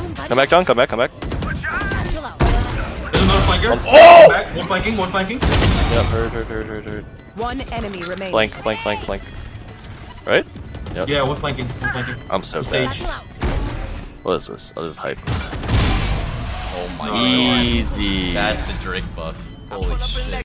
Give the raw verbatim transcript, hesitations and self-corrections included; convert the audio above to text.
Come back, John. Come back. Come back. There's another flanker. One, Oh! One, back. One flanking. One flanking. Yep. Heard. Heard. Heard. Heard. Heard. One enemy remaining. Flank. Flank. Flank. Flank. Right? Yep. Yeah, one flanking. One flanking. I'm so Stage. bad. What is this? Oh, this is hype. Oh my god. Easy. That's a Drake buff. Holy shit.